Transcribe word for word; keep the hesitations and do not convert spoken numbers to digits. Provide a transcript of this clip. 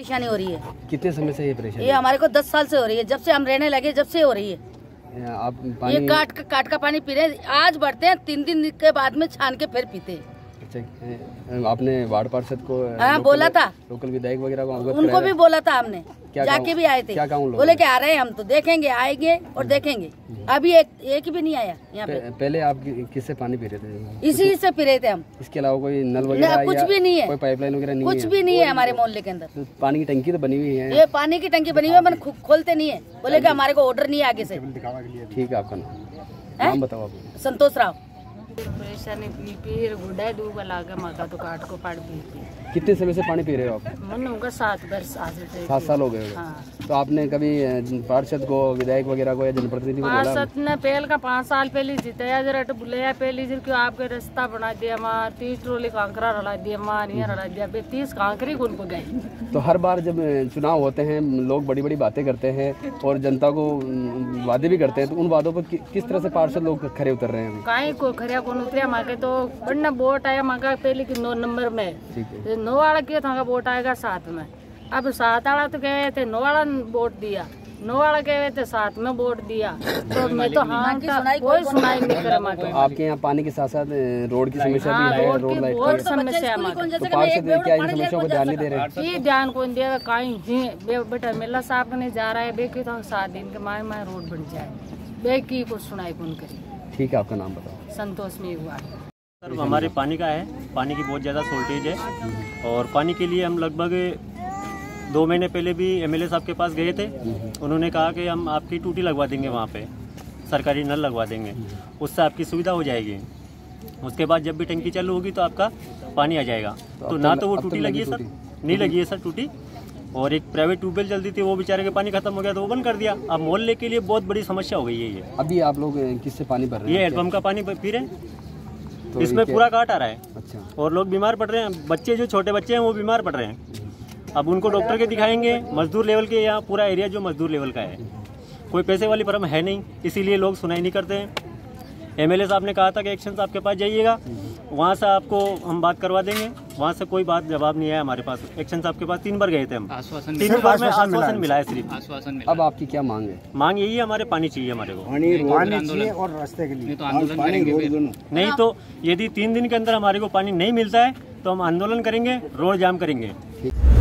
परेशानी हो रही है। कितने समय से ये परेशानी? ये हमारे को दस साल से हो रही है, जब से हम रहने लगे जब से हो रही है। आप पानी... ये काट का काट का पानी पी रहे हैं, आज बढ़ते हैं, तीन दिन के बाद में छान के फिर पीते हैं। अच्छा, आपने वार्ड पार्षद को हाँ बोला था, लोकल विधायक वगैरह को उनको भी बोला था हमने, जाके भी आए थे। क्या कहूँ, बोले कि आ रहे हैं हम, तो देखेंगे, आएंगे और देखेंगे। अभी एक एक भी नहीं आया यहाँ पे। पहले आप किससे पानी पी रहे थे? इसी से पी रहे थे हम। इसके अलावा कोई नल वगैरह कुछ भी नहीं है, कोई पाइपलाइन वगैरह नहीं, कुछ भी नहीं है हमारे मोहल्ले के अंदर। तो पानी की टंकी तो बनी हुई है? ये पानी की टंकी बनी हुई है, मैंने खोलते नहीं है, बोले कि हमारे को ऑर्डर नहीं है आगे से। ठीक है, आपका नाम नाम बताओ आप? संतोष राव। परेशानी पी गुड्डा दूबा लागा माका तो काट को पाट पी। कितने समय से पानी पी रहे हो आप? मन होगा सात वर्ष सात साल हो गए। हाँ। तो आपने कभी पार्षद को, विधायक वगैरह को या जनप्रतिनिधि को बोला? पार्षद ने पहल का पाँच साल पहले जिताया जरा बुलाया, पहले जर क्यों आपके रास्ता बना दिया माँ, तीस ट्रोली कांकरा रला दिया माँ, नहीं रला दिया, तीस कांकरी कौन को गए। तो हर बार जब चुनाव होते हैं लोग बड़ी बड़ी बातें करते हैं और जनता को वादे भी करते हैं, तो उन वादों पर कि, किस तरह से पार्षद लोग खरे उतर रहे हैं? कहीं को खरिया कौन उतरिया माँ के तो बढ़ना वोट आया माँ का पहले की नौ नंबर में, नौ वाला किया था वोट आएगा सात में। अब सात वाला तो कहे थे नौ वाला वोट दिया, नौ वाला कहे थे सात में वोट दिया, तो मैं तो हाँ कोई सुनाई नहीं करे माँ के। आपके यहाँ पानी के साथ साथ रोड की समस्या भी है, रोड लाइट बहुत समस्या है। तो पार्षद क्या इन समस्याओं को ध्यान नहीं दे रहे? ये ध्यान कौन दिया कहीं बेटा मेला साहब नहीं जा रहा है, बेकी तो सात दिन के माए माए रोड बन जाए, बेकी को सुनाई कौन करी। ठीक है, आपका नाम बताओ? संतोष में हुआ सर, हमारे पानी का है, पानी की बहुत ज़्यादा शॉर्टेज है और पानी के लिए हम लगभग दो महीने पहले भी एमएलए साहब के पास गए थे। उन्होंने कहा कि हम आपकी टूटी लगवा देंगे, वहाँ पे सरकारी नल लगवा देंगे, उससे आपकी सुविधा हो जाएगी। उसके बाद जब भी टंकी चालू होगी तो आपका पानी आ जाएगा। तो ना तो वो टूटी लगी है सर, नहीं लगी है सर टूटी, और एक प्राइवेट ट्यूबवेल चलती थी वो बेचारे के पानी खत्म हो गया तो वो बंद कर दिया। अब मोहल्ले के लिए बहुत बड़ी समस्या हो गई है ये। अभी आप लोग किससे पानी भर रहे हैं? ये हैंडपंप का पानी पी रहे हैं, तो इसमें पूरा काट आ रहा है। अच्छा। और लोग बीमार पड़ रहे हैं, बच्चे जो छोटे बच्चे हैं वो बीमार पड़ रहे हैं। अब उनको डॉक्टर के दिखाएंगे, मजदूर लेवल के, यहाँ पूरा एरिया जो मजदूर लेवल का है, कोई पैसे वाली फर्म है नहीं, इसीलिए लोग सुनाई नहीं करते हैं। एमएलए साहब ने कहा था कि एक्शन आपके पास जाइएगा, वहाँ से आपको हम बात करवा देंगे, वहाँ से कोई बात जवाब नहीं आया हमारे पास। एक्शन साहब के पास तीन बार गए थे हम, तीन बार में आश्वासन मिला है सिर्फ। अब आपकी क्या मांग है? मांग यही है, हमारे पानी चाहिए हमारे को, पानी चाहिए और रास्ते के लिए तो आंदोलन करेंगे। नहीं तो यदि तीन दिन के अंदर हमारे को पानी नहीं मिलता है तो हम आंदोलन करेंगे, रोड जाम करेंगे।